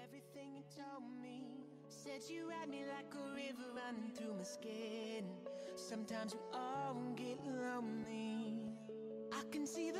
everything you told me. Said you had me like a river running through my skin. Sometimes we all get lonely. I can see